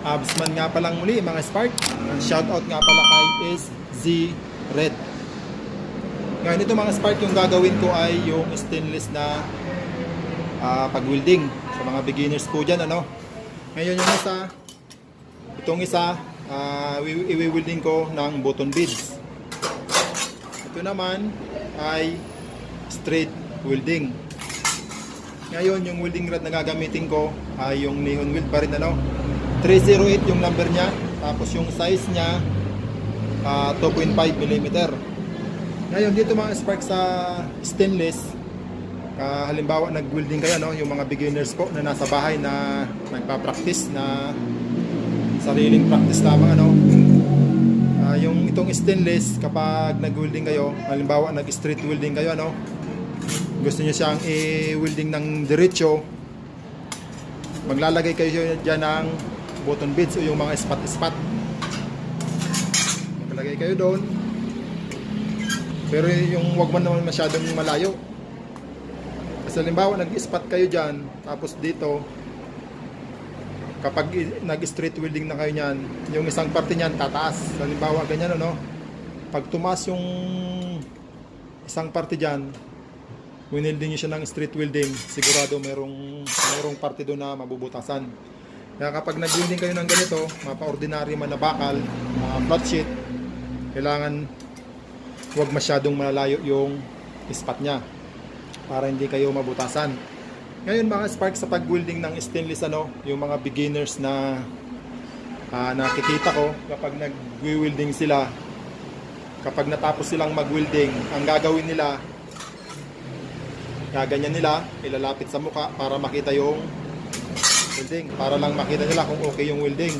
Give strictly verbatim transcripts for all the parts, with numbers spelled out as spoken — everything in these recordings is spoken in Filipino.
Absman nga palang muli mga Spark. Ang shoutout nga pala kay is Z Red. Ngayon ito mga Spark, yung gagawin ko ay yung stainless na uh, pag-welding sa mga beginners po dyan, ano. Ngayon yung isa, itong isa uh, i-welding ko ng button beads. Ito naman ay straight welding. Ngayon yung welding rod na gagamitin ko ay yung neon weld pa rin, ano. three oh eight yung number niya, tapos yung size niya uh, two point five millimeter. Ngayon dito mga Spark sa stainless, uh, halimbawa nag-welding kayo, no, yung mga beginners po na nasa bahay na nagpa-practice na sariling practice lamang, ano. Uh, yung itong stainless, kapag nag-welding kayo, halimbawa nag-straight welding kayo, ano, gusto niyo siyang i-welding ng diretso, maglalagay kayo dyan ng button beads o yung mga spot-spot. Maglagay kayo doon. Pero yung wag man naman masyadong malayo. Kasi halimbawa nag-spot kayo dyan, tapos dito, kapag nag-straight welding na kayo nyan, yung isang parte nyan tataas. Halimbawa ganyan, ano. Pag tumaas yung isang parte dyan, winelding nyo siya ng straight welding, sigurado merong, merong parte doon na mabubutasan. Kaya kapag nag-welding kayo ng ganito, mapa-ordinary man na bakal, uh, flat sheet, kailangan huwag masyadong malalayo yung spot nya para hindi kayo mabutasan. Ngayon mga Spark, sa pag-welding ng stainless, ano, yung mga beginners na uh, nakikita ko, kapag nag-welding sila, kapag natapos silang mag-welding, ang gagawin nila, gaganyan nila, ilalapit sa mukha para makita yung welding, para lang makita nila kung okay yung welding.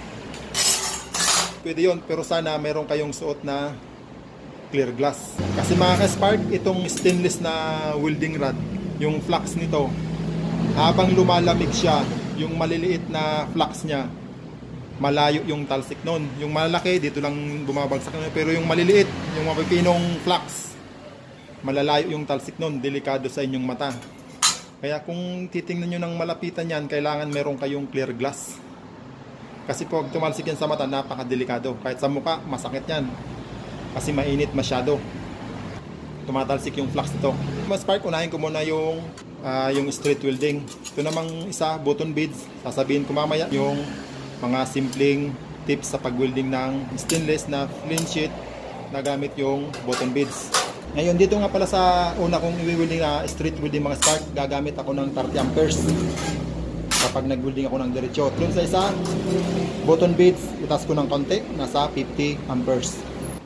Pwede yun, pero sana meron kayong suot na clear glass. Kasi mga ka-Spark, itong stainless na welding rod, yung flux nito, habang lumalamig siya, yung maliliit na flux niya, malayo yung talsik nun. Yung malaki, dito lang bumabagsak nun. Pero yung maliliit, yung mapipinong flux, malalayo yung talsik nun, delikado sa inyong mata. Kaya kung titingnan nyo ng malapitan yan, kailangan meron kayong clear glass. Kasi pag tumalsik yan sa mata, napakadelikado. Kahit sa mukha, masakit yan. Kasi mainit masyado. Tumatalsik yung flux nito. Mas Spark, unahin ko muna yung, uh, yung straight welding. Ito namang isa, button beads. Sasabihin ko mamaya yung mga simpleng tips sa pag-welding ng stainless na flint sheet na gamit yung button beads. Ngayon dito nga pala sa una kong i-welding na straight welding mga Spark, gagamit ako ng thirty amperes kapag nag-welding ako ng diretso. Doon sa isa, button beads, itas ko ng konti, nasa fifty amperes.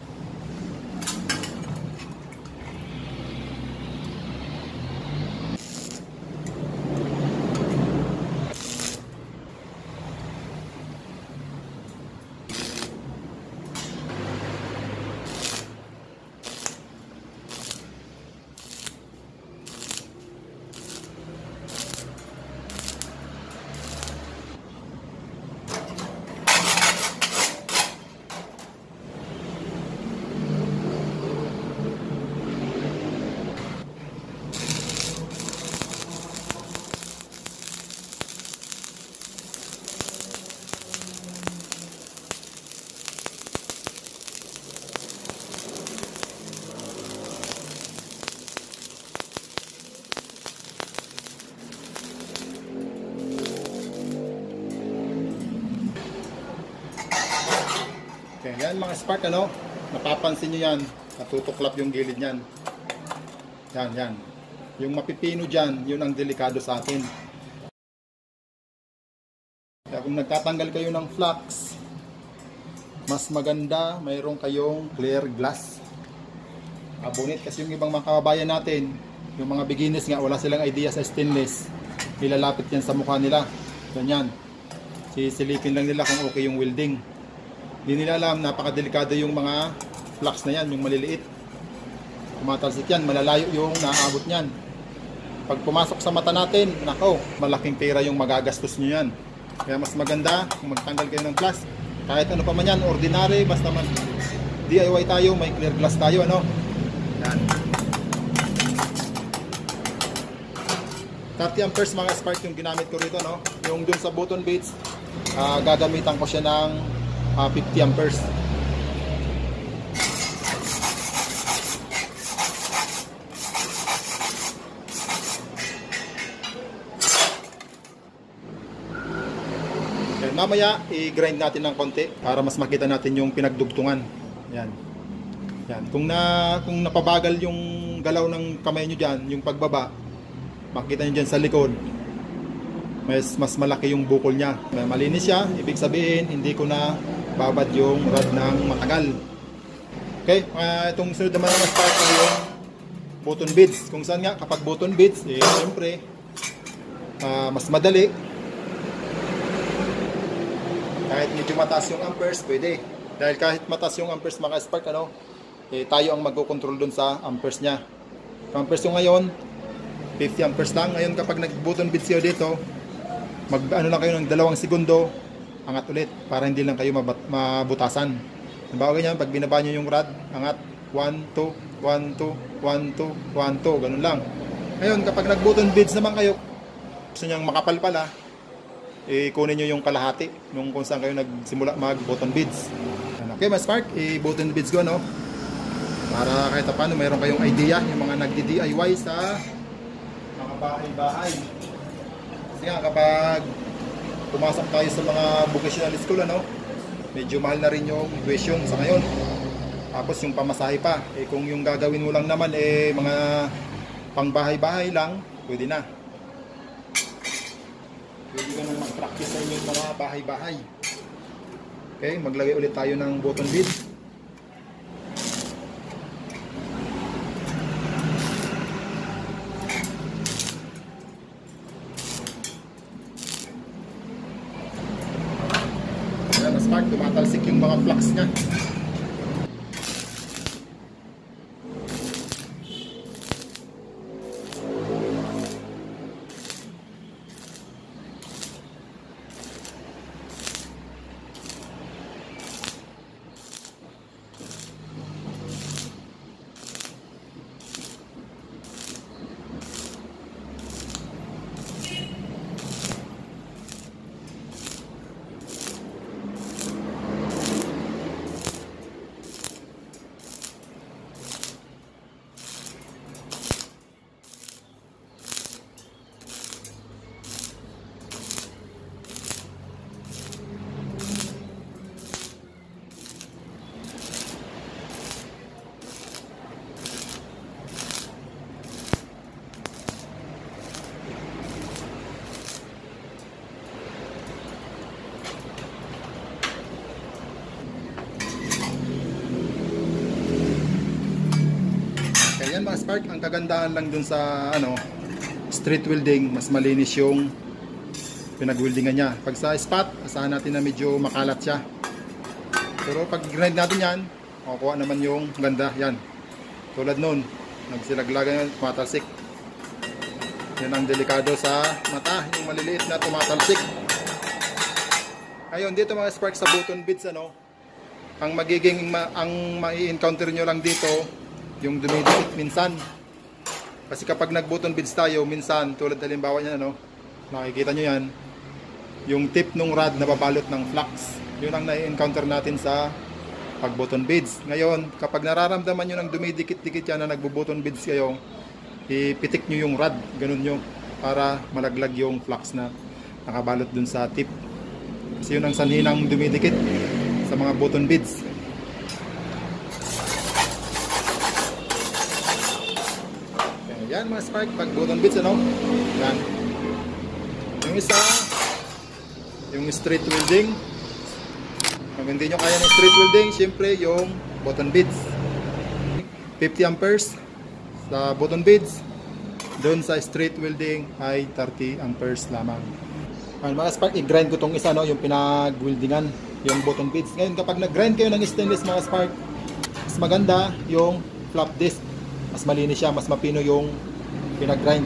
Okay, yan mga Spark, ano, napapansin nyo yan, natutuklap yung gilid nyan. Yan, yan. Yung mapipino dyan, yun ang delikado sa atin. Kaya kung nagtatanggal kayo ng flux, mas maganda mayroon kayong clear glass. Abunit, kasi yung ibang mga kababayan natin, yung mga beginners nga, wala silang idea sa stainless, nilalapit yan sa mukha nila. Ganyan. Sisilipin lang nila kung okay yung welding. Hindi nila alam, napakadelikado yung mga flux na yan, yung maliliit. Tumatalsik yan, malalayo yung naaabot niyan. Pag pumasok sa mata natin, nako, malaking pera yung magagastos nyo yan. Kaya mas maganda kung magtanggal kayo ng glass. Kahit ano pa man yan, ordinary, basta man D I Y tayo, may clear glass tayo, ano. Yan. thirty amperes mga Spark yung ginamit ko rito, no. Yung dun sa button beads, Uh, gagamitan ko siya ng uh, fifty amperes. Okay, mamaya i-grind natin ng konti para mas makita natin yung pinagdugtungan. Yan. Yan. Kung na kung napabagal yung galaw ng kamay nyo dyan, yung pagbaba, makita nyo dyan sa likod, mas, mas malaki yung bukol niya. Malinis siya, ibig sabihin hindi ko na babad yung rod ng matagal. Okay, uh, itong sunod naman na start ko yung button beads. Kung saan nga kapag button beads, eh siyempre uh, mas madali. Kahit medyo mataas yung amperes, pwede. Dahil kahit mataas yung amperes mga spark, ano, eh, tayo ang magko-control dun sa amperes niya. Ang amperes yung ngayon, fifty amperes lang. Ngayon kapag nag-button beads kayo dito, mag ano lang kayo ng dalawang segundo, angat ulit para hindi lang kayo mabat, mabutasan. Halimbawa ganyan, pag binaba nyo yung rod, angat, one, two, one, two, one, two, one, two, ganun lang. Ngayon kapag nag-button beads naman kayo, gusto nyang makapal pala, eh, kunin nyo yung kalahati nung kung saan kayo nagsimula mag-button beads. Okay, mas spark, i-button beads ko, no? Para kahit paano mayroon kayong idea, yung mga nagdi-D I Y sa mga bahay-bahay. Kasi nga kapag pumasok tayo sa mga vocational school, ano, medyo mahal na rin yung tuition sa ngayon. Tapos yung pamasahe pa, eh, kung yung gagawin mo lang naman eh mga pang bahay-bahay lang, pwede na. Pwede ka nang mag-practice sa inyong mga bahay-bahay. Okay, maglagay ulit tayo ng button bead. Ayan, na smart, tumatalsik yung mga flux niya. Ayan mga spark, ang kagandahan lang dun sa ano, street welding, mas malinis yung pinag-weldingan niya. Pag sa spot, asahan natin na medyo makalat siya. Pero pag grind natin yan, makukuha naman yung ganda. Yan, tulad nun, nagsilaglagan yan, tumatalsik. Yan ang delikado sa mata, yung maliliit na tumatalsik. Ayun, dito mga spark sa button beads, ano, ang magiging, ma ang mai-encounter nyo lang dito, yung dumidikit minsan. Kasi kapag nag-button beads tayo, minsan, tulad halimbawa niya, no, nakikita nyo yan, yung tip ng rod na babalot ng flux. Yun ang na-encounter natin sa pag-button beads. Ngayon, kapag nararamdaman nyo ng dumidikit-dikit yan na nagbo-button beads kayo, ipitik nyo yung rod, ganun nyo, para malaglag yung flux na nakabalot dun sa tip. Kasi yun ang sanhi ng dumidikit sa mga button beads. Yan mga spark, pag button beads, ano? Yan. Yung isa, yung street welding. Kung hindi nyo kaya ng street welding, syempre yung button beads. fifty amperes sa button beads. Doon sa street welding ay thirty amperes lamang. Yan mga spark, i-grind ko tong isa, no? Yung pinag-weldingan, yung button beads. Ngayon kapag nag-grind kayo ng stainless mga spark, mas maganda yung flap disc. Mas malinis siya, mas mapino yung pinag-grind.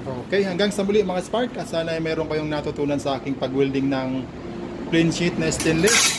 Okay, hanggang sa muli mga Spark, at sana ay meron kayong natutunan sa aking pag-welding ng plain sheet na stainless.